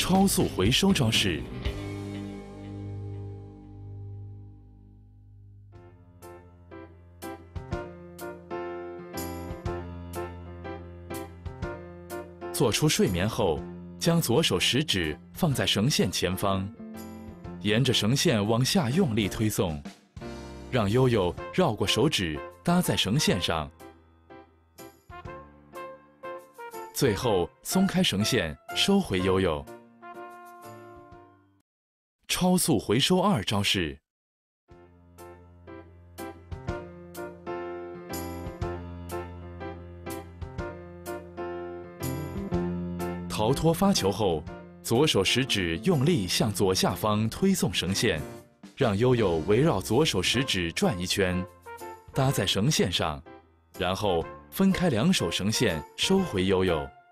超速回收招式。做出睡眠后，将左手食指放在绳线前方，沿着绳线往下用力推送，让悠悠绕过手指搭在绳线上。最后松开绳线，收回悠悠。超速回收2招式。逃脱发球后，左手食指用力向左下方推送绳线，让悠悠围绕左手食指转一圈，搭在绳线上，然后分开2手绳线，收回悠悠。